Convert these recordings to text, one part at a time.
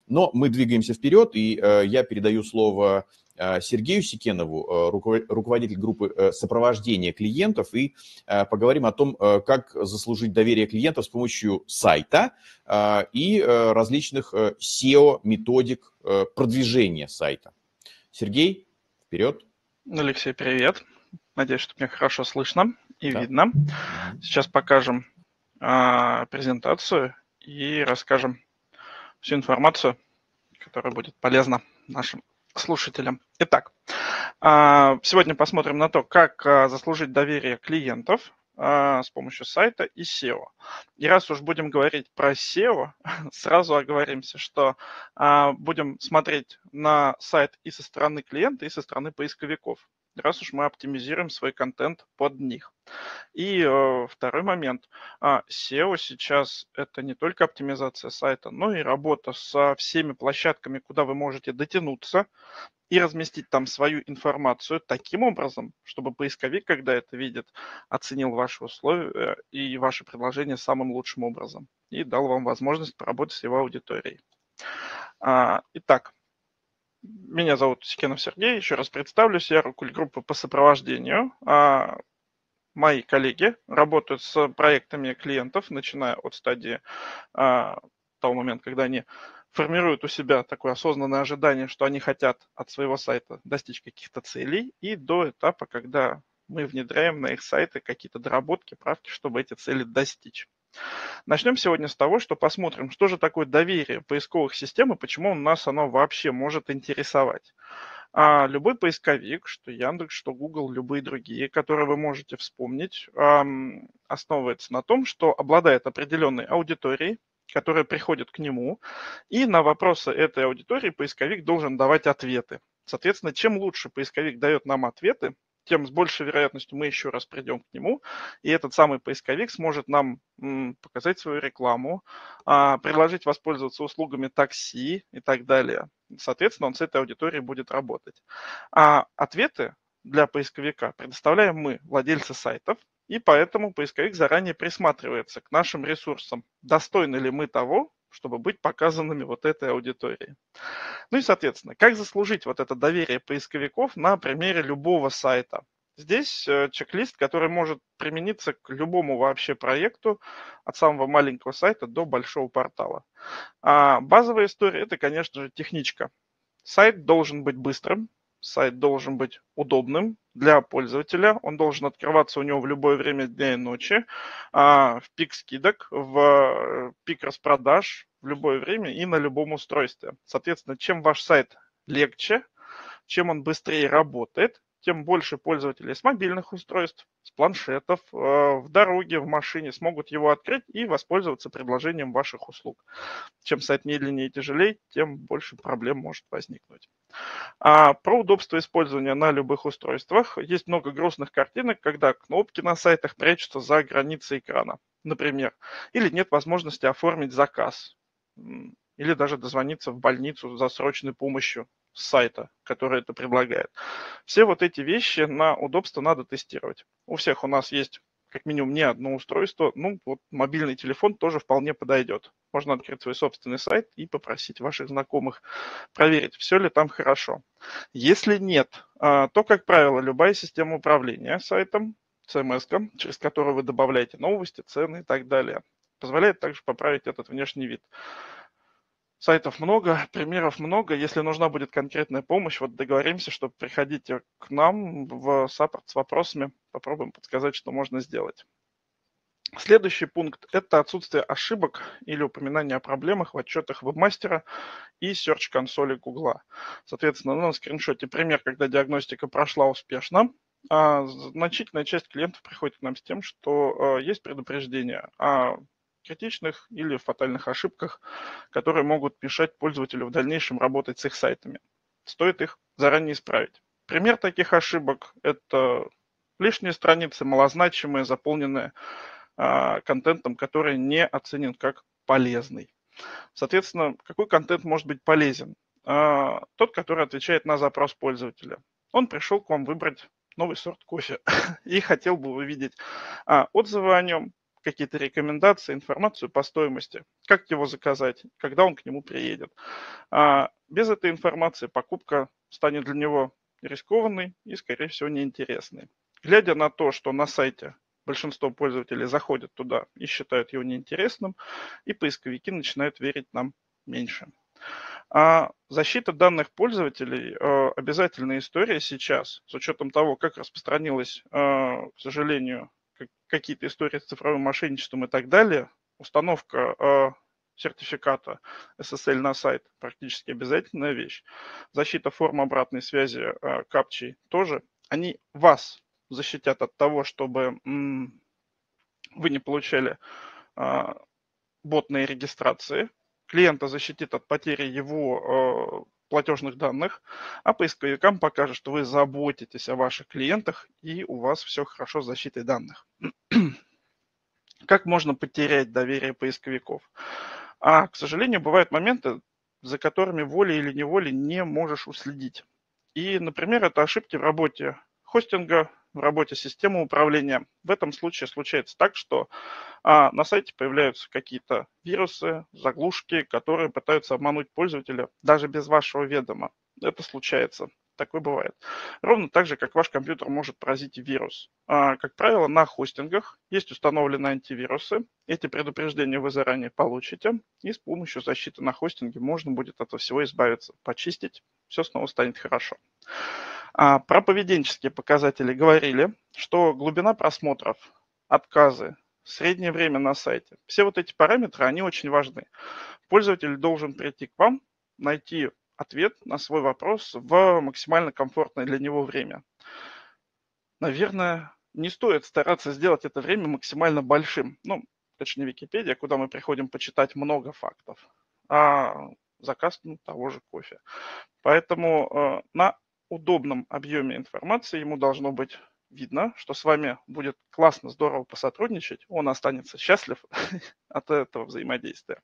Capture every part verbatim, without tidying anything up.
Но мы двигаемся вперед, и я передаю слово Сергею Секенову, руководитель группы сопровождения клиентов, и поговорим о том, как заслужить доверие клиентов с помощью сайта и различных сео-методик продвижения сайта. Сергей, вперед. Алексей, привет. Надеюсь, что меня хорошо слышно и Да. видно. Сейчас покажем а, презентацию и расскажем всю информацию, которая будет полезна нашим слушателям. Итак, а, сегодня посмотрим на то, как а, заслужить доверие клиентов а, с помощью сайта и сео. И раз уж будем говорить про сео, сразу оговоримся, что а, будем смотреть на сайт и со стороны клиента, и со стороны поисковиков, раз уж мы оптимизируем свой контент под них. И э, второй момент. А, сео сейчас это не только оптимизация сайта, но и работа со всеми площадками, куда вы можете дотянуться и разместить там свою информацию таким образом, чтобы поисковик, когда это видит, оценил ваши условия и ваше предложение самым лучшим образом и дал вам возможность поработать с его аудиторией. А, итак, меня зовут Секенов Сергей, еще раз представлюсь, я руководитель группы по сопровождению. А, мои коллеги работают с проектами клиентов, начиная от стадии а, того момента, когда они формируют у себя такое осознанное ожидание, что они хотят от своего сайта достичь каких-то целей, и до этапа, когда мы внедряем на их сайты какие-то доработки, правки, чтобы эти цели достичь. Начнем сегодня с того, что посмотрим, что же такое доверие поисковых систем и почему нас оно вообще может интересовать. А любой поисковик, что Яндекс, что Google, любые другие, которые вы можете вспомнить, эм, основывается на том, что обладает определенной аудиторией, которая приходит к нему, и на вопросы этой аудитории поисковик должен давать ответы. Соответственно, чем лучше поисковик дает нам ответы, тем с большей вероятностью мы еще раз придем к нему, и этот самый поисковик сможет нам м, показать свою рекламу, а, предложить воспользоваться услугами такси и так далее. Соответственно, он с этой аудиторией будет работать. А ответы для поисковика предоставляем мы, владельцы сайтов, и поэтому поисковик заранее присматривается к нашим ресурсам. Достойны ли мы того, чтобы быть показанными вот этой аудитории. Ну и, соответственно, как заслужить вот это доверие поисковиков на примере любого сайта. Здесь чек-лист, который может примениться к любому вообще проекту, от самого маленького сайта до большого портала. А базовая история – это, конечно же, техничка. Сайт должен быть быстрым, сайт должен быть удобным для пользователя, он должен открываться у него в любое время дня и ночи, в пик скидок, в пик распродаж, в любое время и на любом устройстве. Соответственно, чем ваш сайт легче, чем он быстрее работает, тем больше пользователей с мобильных устройств, с планшетов, в дороге, в машине смогут его открыть и воспользоваться предложением ваших услуг. Чем сайт медленнее и тяжелее, тем больше проблем может возникнуть. А про удобство использования на любых устройствах. Есть много грустных картинок, когда кнопки на сайтах прячутся за границей экрана, например, или нет возможности оформить заказ, или даже дозвониться в больницу за срочной помощью с сайта, который это предлагает. Все вот эти вещи на удобство надо тестировать. У всех у нас есть как минимум не одно устройство, ну вот мобильный телефон тоже вполне подойдет. Можно открыть свой собственный сайт и попросить ваших знакомых проверить, все ли там хорошо. Если нет, то, как правило, любая система управления сайтом, си эм эс, через которую вы добавляете новости, цены и так далее, позволяет также поправить этот внешний вид. Сайтов много, примеров много. Если нужна будет конкретная помощь, вот договоримся, что приходите к нам в саппорт с вопросами, попробуем подсказать, что можно сделать. Следующий пункт – это отсутствие ошибок или упоминание о проблемах в отчетах вебмастера и серч-консоли Гугла. Соответственно, на скриншоте пример, когда диагностика прошла успешно. А значительная часть клиентов приходит к нам с тем, что есть предупреждение о критичных или фатальных ошибках, которые могут мешать пользователю в дальнейшем работать с их сайтами. Стоит их заранее исправить. Пример таких ошибок – это лишние страницы, малозначимые, заполненные а, контентом, который не оценен как полезный. Соответственно, какой контент может быть полезен? А, тот, который отвечает на запрос пользователя. Он пришел к вам выбрать новый сорт кофе и хотел бы увидеть а, отзывы о нем, какие-то рекомендации, информацию по стоимости, как его заказать, когда он к нему приедет. А без этой информации покупка станет для него рискованной и, скорее всего, неинтересной. Глядя на то, что на сайте большинство пользователей заходят туда и считают его неинтересным, и поисковики начинают верить нам меньше. А защита данных пользователей э, обязательная история сейчас, с учетом того, как распространилась, э, к сожалению, как, какие-то истории с цифровым мошенничеством и так далее. Установка э, сертификата эс эс эль на сайт практически обязательная вещь. Защита форм обратной связи э, капчей тоже. Они вас защитят от того, чтобы м, вы не получали э, ботные регистрации. Клиента защитит от потери его э, платежных данных, а поисковикам покажет, что вы заботитесь о ваших клиентах и у вас все хорошо с защитой данных. Как можно потерять доверие поисковиков? А, к сожалению, бывают моменты, за которыми волей или неволей не можешь уследить. И, например, это ошибки в работе хостинга, в работе системы управления. В этом случае случается так, что а, на сайте появляются какие-то вирусы, заглушки, которые пытаются обмануть пользователя даже без вашего ведома. Это случается. Такое бывает. Ровно так же, как ваш компьютер может поразить вирус. А, как правило, на хостингах есть установлены антивирусы. Эти предупреждения вы заранее получите. И с помощью защиты на хостинге можно будет от всего избавиться, почистить. Все снова станет хорошо. А, про поведенческие показатели говорили, что глубина просмотров, отказы, среднее время на сайте. Все вот эти параметры, они очень важны. Пользователь должен прийти к вам, найти ответ на свой вопрос в максимально комфортное для него время. Наверное, не стоит стараться сделать это время максимально большим. Ну, это же не Википедия, куда мы приходим почитать много фактов, а заказ ну, того же кофе. Поэтому э, на удобном объеме информации ему должно быть видно, что с вами будет классно, здорово посотрудничать, он останется счастлив от этого взаимодействия.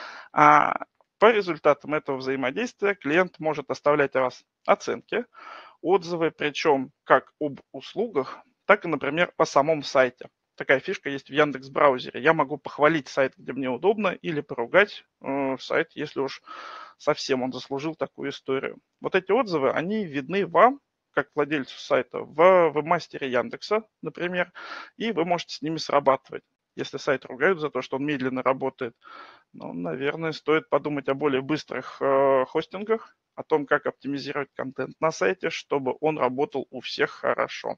А по результатам этого взаимодействия клиент может оставлять о вас оценки, отзывы, причем как об услугах, так и, например, о самом сайте. Такая фишка есть в Яндекс.Браузере. Я могу похвалить сайт, где мне удобно, или поругать э, сайт, если уж совсем он заслужил такую историю. Вот эти отзывы, они видны вам, как владельцу сайта, в веб-мастере Яндекса, например, и вы можете с ними срабатывать. Если сайт ругают за то, что он медленно работает, ну, наверное, стоит подумать о более быстрых э, хостингах, о том, как оптимизировать контент на сайте, чтобы он работал у всех хорошо.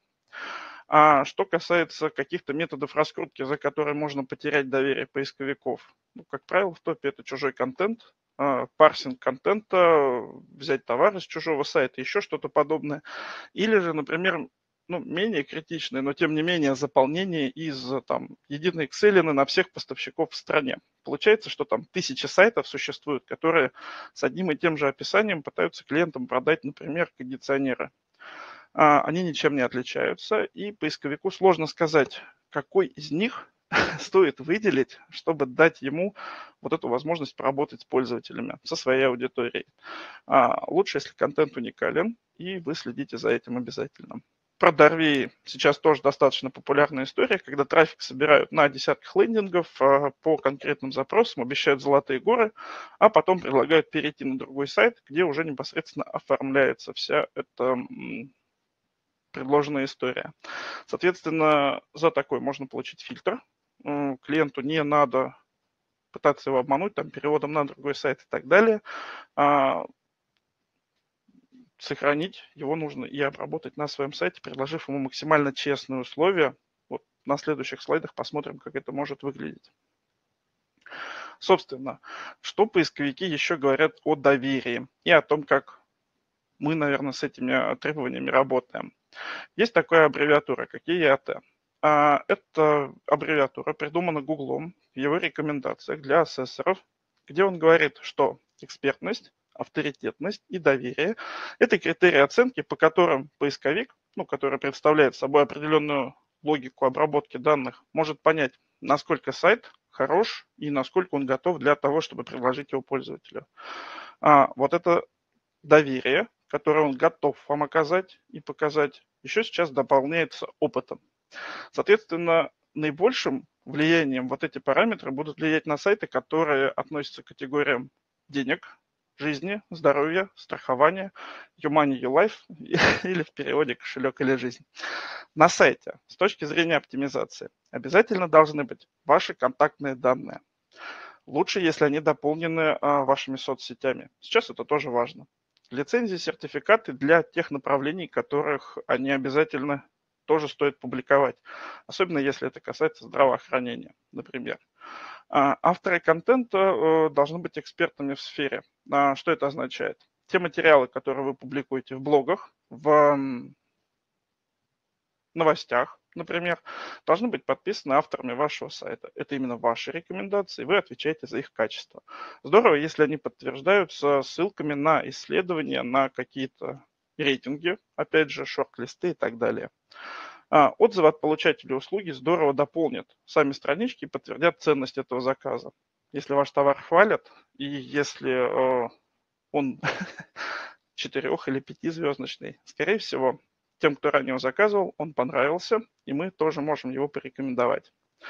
А что касается каких-то методов раскрутки, за которые можно потерять доверие поисковиков, ну, как правило, в топе это чужой контент, э, парсинг контента, взять товар из чужого сайта, еще что-то подобное. Или же, например, ну, менее критичное, но тем не менее заполнение из там, единой Excel на всех поставщиков в стране. Получается, что там тысячи сайтов существуют, которые с одним и тем же описанием пытаются клиентам продать, например, кондиционеры. А, они ничем не отличаются, и поисковику сложно сказать, какой из них стоит выделить, чтобы дать ему вот эту возможность поработать с пользователями, со своей аудиторией. А, лучше, если контент уникален, и вы следите за этим обязательно. Про Дарви сейчас тоже достаточно популярная история, когда трафик собирают на десятках лендингов по конкретным запросам, обещают золотые горы, а потом предлагают перейти на другой сайт, где уже непосредственно оформляется вся эта предложенная история. Соответственно, за такой можно получить фильтр. Клиенту не надо пытаться его обмануть там, переводом на другой сайт и так далее. Сохранить его нужно и обработать на своем сайте, предложив ему максимально честные условия. Вот на следующих слайдах посмотрим, как это может выглядеть. Собственно, что поисковики еще говорят о доверии и о том, как мы, наверное, с этими требованиями работаем. Есть такая аббревиатура, как и и эй ти. Эта аббревиатура придумана Гуглом в его рекомендациях для ассессоров, где он говорит, что экспертность, авторитетность и доверие – это критерии оценки, по которым поисковик, ну, который представляет собой определенную логику обработки данных, может понять, насколько сайт хорош и насколько он готов для того, чтобы предложить его пользователю. А, вот это доверие, которое он готов вам оказать и показать, еще сейчас дополняется опытом. Соответственно, наибольшим влиянием вот эти параметры будут влиять на сайты, которые относятся к категориям денег, жизни, здоровья, страхования, your money, your life, или в переводе кошелек или жизнь. На сайте с точки зрения оптимизации обязательно должны быть ваши контактные данные. Лучше, если они дополнены а, вашими соцсетями. Сейчас это тоже важно. Лицензии, сертификаты для тех направлений, которых они обязательно тоже стоит публиковать. Особенно если это касается здравоохранения, например. А, авторы контента э, должны быть экспертами в сфере. А, что это означает? Те материалы, которые вы публикуете в блогах, в м, новостях, например, должны быть подписаны авторами вашего сайта. Это именно ваши рекомендации, вы отвечаете за их качество. Здорово, если они подтверждаются ссылками на исследования, на какие-то рейтинги, опять же, шорт-листы и так далее. А, отзывы от получателей услуги здорово дополнят сами странички и подтвердят ценность этого заказа. Если ваш товар хвалят, и если э, он четырех- или пятизвездочный, скорее всего, тем, кто ранее его заказывал, он понравился, и мы тоже можем его порекомендовать.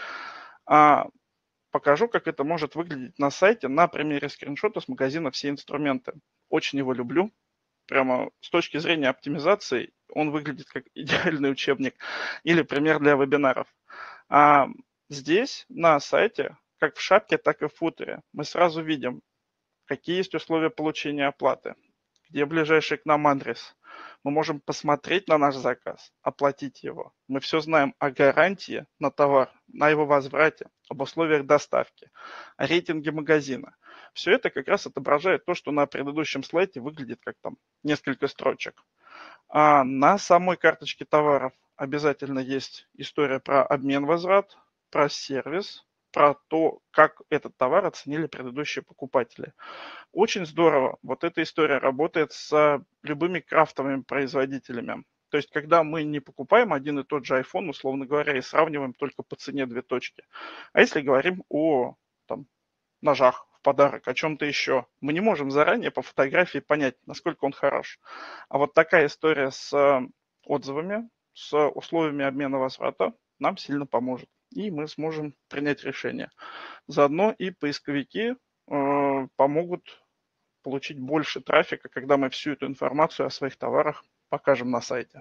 А, покажу, как это может выглядеть на сайте на примере скриншота с магазина «Все инструменты». Очень его люблю. Прямо с точки зрения оптимизации он выглядит как идеальный учебник или пример для вебинаров. А здесь на сайте, как в шапке, так и в футере, мы сразу видим, какие есть условия получения оплаты, где ближайший к нам адрес. Мы можем посмотреть на наш заказ, оплатить его. Мы все знаем о гарантии на товар, на его возврате, об условиях доставки, о рейтинге магазина. Все это как раз отображает то, что на предыдущем слайде выглядит как там несколько строчек. А на самой карточке товаров обязательно есть история про обмен-возврат, про сервис, про то, как этот товар оценили предыдущие покупатели. Очень здорово. Вот эта история работает с любыми крафтовыми производителями. То есть, когда мы не покупаем один и тот же iPhone, условно говоря, и сравниваем только по цене две точки. А если говорим о там, ножах в подарок, о чем-то еще, мы не можем заранее по фотографии понять, насколько он хорош. А вот такая история с отзывами, с условиями обмена возврата нам сильно поможет. И мы сможем принять решение. Заодно и поисковики э, помогут получить больше трафика, когда мы всю эту информацию о своих товарах покажем на сайте.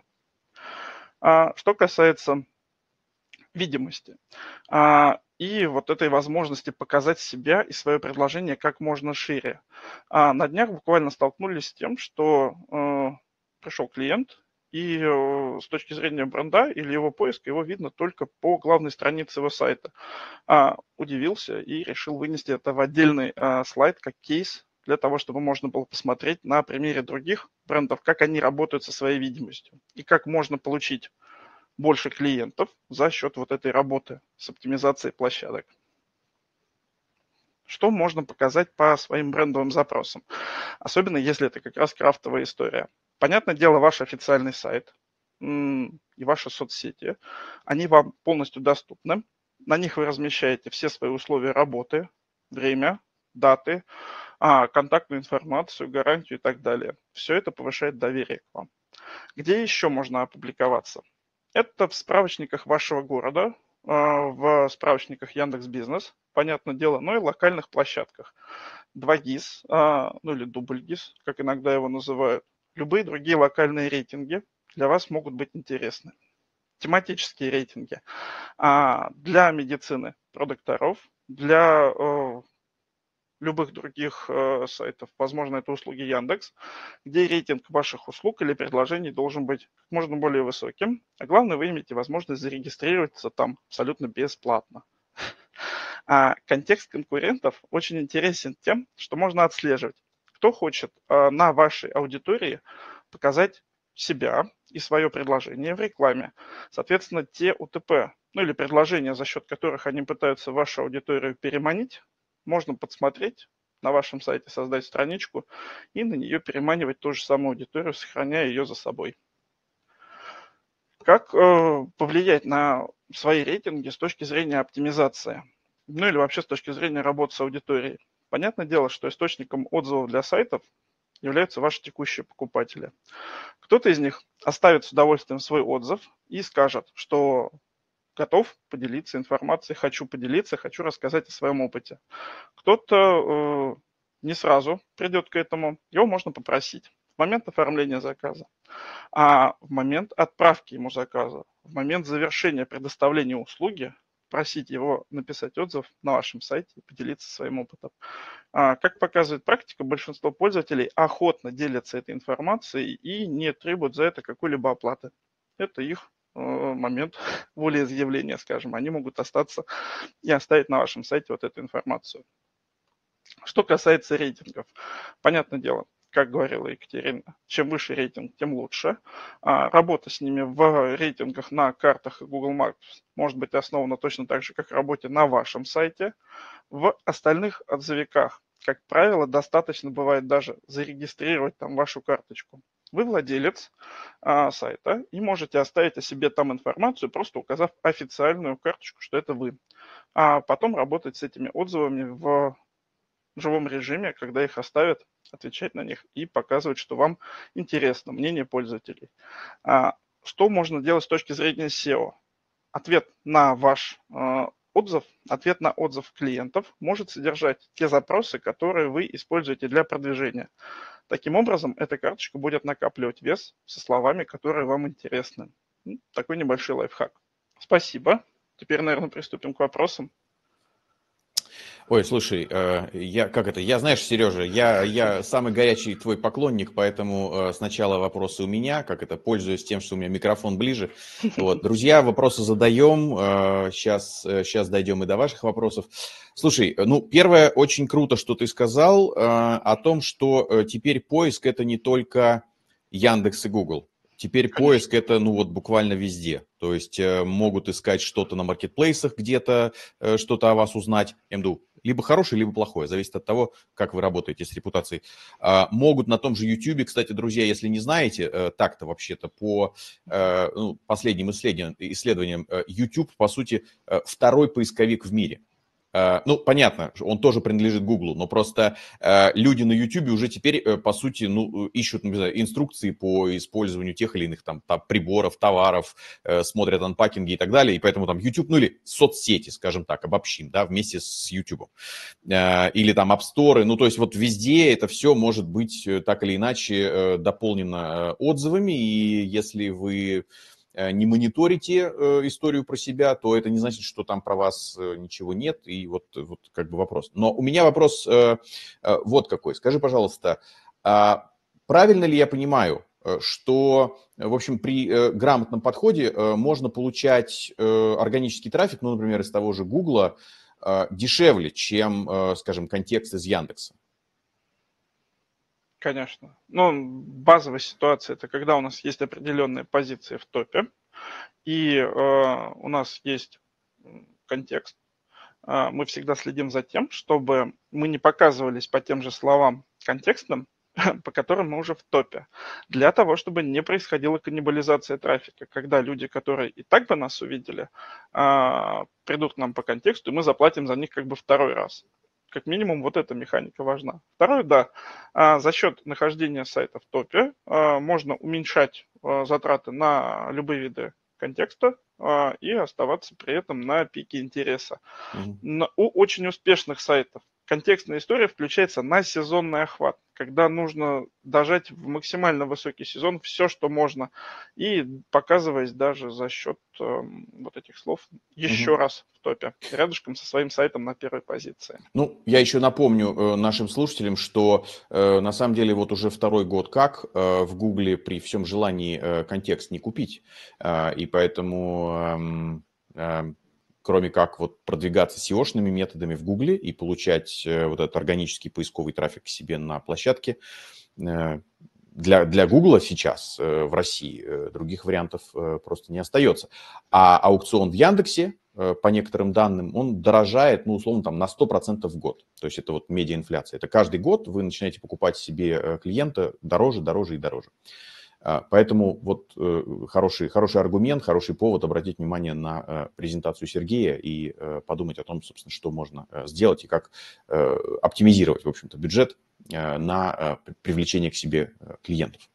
А, что касается видимости а, и вот этой возможности показать себя и свое предложение как можно шире. А, на днях буквально столкнулись с тем, что э, пришел клиент, и э, с точки зрения бренда или его поиска его видно только по главной странице его сайта. А, удивился и решил вынести это в отдельный а, слайд как кейс, для того, чтобы можно было посмотреть на примере других брендов, как они работают со своей видимостью и как можно получить больше клиентов за счет вот этой работы с оптимизацией площадок. Что можно показать по своим брендовым запросам? Особенно если это как раз крафтовая история. Понятное дело, ваш официальный сайт м, и ваши соцсети, они вам полностью доступны. На них вы размещаете все свои условия работы, время, даты, а, контактную информацию, гарантию и так далее. Все это повышает доверие к вам. Где еще можно опубликоваться? Это в справочниках вашего города, в справочниках Яндекс.Бизнес, понятное дело, но и локальных площадках. два гис, ну или дубль гис, как иногда его называют. Любые другие локальные рейтинги для вас могут быть интересны. Тематические рейтинги для медицины, про докторов, для любых других э, сайтов, возможно, это услуги Яндекс, где рейтинг ваших услуг или предложений должен быть как можно более высоким, а главное, вы имеете возможность зарегистрироваться там абсолютно бесплатно. А контекст конкурентов очень интересен тем, что можно отслеживать, кто хочет э, на вашей аудитории показать себя и свое предложение в рекламе. Соответственно, те УТП, ну или предложения, за счет которых они пытаются вашу аудиторию переманить, можно подсмотреть на вашем сайте, создать страничку и на нее переманивать ту же самую аудиторию, сохраняя ее за собой. Как э, повлиять на свои рейтинги с точки зрения оптимизации? Ну или вообще с точки зрения работы с аудиторией? Понятное дело, что источником отзывов для сайтов являются ваши текущие покупатели. Кто-то из них оставит с удовольствием свой отзыв и скажет, что готов поделиться информацией, хочу поделиться, хочу рассказать о своем опыте. Кто-то э, не сразу придет к этому, его можно попросить в момент оформления заказа, а в момент отправки ему заказа, в момент завершения предоставления услуги просить его написать отзыв на вашем сайте и поделиться своим опытом. А, как показывает практика, большинство пользователей охотно делятся этой информацией и не требуют за это какой-либо оплаты. Это их э, момент волеизъявления, скажем. Они могут остаться и оставить на вашем сайте вот эту информацию. Что касается рейтингов, понятное дело, как говорила Екатерина, чем выше рейтинг, тем лучше. А, работа с ними в рейтингах на картах и Google Maps может быть основана точно так же, как в работе на вашем сайте. В остальных отзывиках, как правило, достаточно бывает даже зарегистрировать там вашу карточку. Вы владелец а, сайта и можете оставить о себе там информацию, просто указав официальную карточку, что это вы. А потом работать с этими отзывами в живом режиме, когда их оставят, отвечать на них и показывать, что вам интересно мнение пользователей. А, что можно делать с точки зрения сео? Ответ на ваш э, отзыв, ответ на отзыв клиентов может содержать те запросы, которые вы используете для продвижения. Таким образом, эта карточка будет накапливать вес со словами, которые вам интересны. Такой небольшой лайфхак. Спасибо. Теперь, наверное, приступим к вопросам. Ой, слушай, я, как это, я, знаешь, Сережа, я, я самый горячий твой поклонник, поэтому сначала вопросы у меня, как это, пользуясь тем, что у меня микрофон ближе. Вот, друзья, вопросы задаем, сейчас, сейчас дойдем и до ваших вопросов. Слушай, ну, первое, очень круто, что ты сказал о том, что теперь поиск – это не только Яндекс и Google. Теперь Конечно. Поиск – это, ну, вот буквально везде. То есть э, могут искать что-то на маркетплейсах, где-то э, что-то о вас узнать. Я имею в виду, либо хорошее, либо плохое. Зависит от того, как вы работаете с репутацией. А, могут на том же YouTube, кстати, друзья, если не знаете, э, так-то вообще-то по э, ну, последним исследованиям, исследованиям э, YouTube, по сути, э, второй поисковик в мире. Ну, понятно, он тоже принадлежит Гуглу, но просто э, люди на YouTube уже теперь, э, по сути, ну, ищут, не знаю, инструкции по использованию тех или иных там, там приборов, товаров, э, смотрят анпакинги и так далее, и поэтому там YouTube, ну, или соцсети, скажем так, обобщим, да, вместе с YouTube. Э, или там App Store, ну, то есть вот везде это все может быть так или иначе э, дополнено отзывами, и если вы не мониторите э, историю про себя, то это не значит, что там про вас э, ничего нет, и вот, вот как бы вопрос. Но у меня вопрос э, э, вот какой. Скажи, пожалуйста, э, правильно ли я понимаю, э, что, в общем, при э, грамотном подходе э, можно получать э, органический трафик, ну, например, из того же Гугла, э, дешевле, чем, э, скажем, контекст из Яндекса? Конечно. Ну, базовая ситуация – это когда у нас есть определенные позиции в топе, и э, у нас есть контекст. Э, мы всегда следим за тем, чтобы мы не показывались по тем же словам контекстным, по которым мы уже в топе, для того, чтобы не происходила каннибализация трафика, когда люди, которые и так бы нас увидели, э, придут к нам по контексту, и мы заплатим за них как бы второй раз. Как минимум, вот эта механика важна. Второе, да, за счет нахождения сайта в топе можно уменьшать затраты на любые виды контекста и оставаться при этом на пике интереса. Mm-hmm. У очень успешных сайтов контекстная история включается на сезонный охват, когда нужно дожать в максимально высокий сезон все, что можно, и показываясь даже за счет э, вот этих слов еще угу. раз в топе, рядышком со своим сайтом на первой позиции. Ну, я еще напомню э, нашим слушателям, что э, на самом деле вот уже второй год как э, в Гугле при всем желании э, контекст не купить, э, и поэтому... Э, э, кроме как вот продвигаться сеошными методами в Гугле и получать вот этот органический поисковый трафик к себе на площадке. Для, для Гугла сейчас в России других вариантов просто не остается. А аукцион в Яндексе, по некоторым данным, он дорожает, ну, условно, там, на сто процентов в год. То есть это вот медиаинфляция. Это каждый год вы начинаете покупать себе клиента дороже, дороже и дороже. Поэтому вот хороший, хороший аргумент, хороший повод обратить внимание на презентацию Сергея и подумать о том, собственно, что можно сделать и как оптимизировать, в общем-то, бюджет на привлечение к себе клиентов.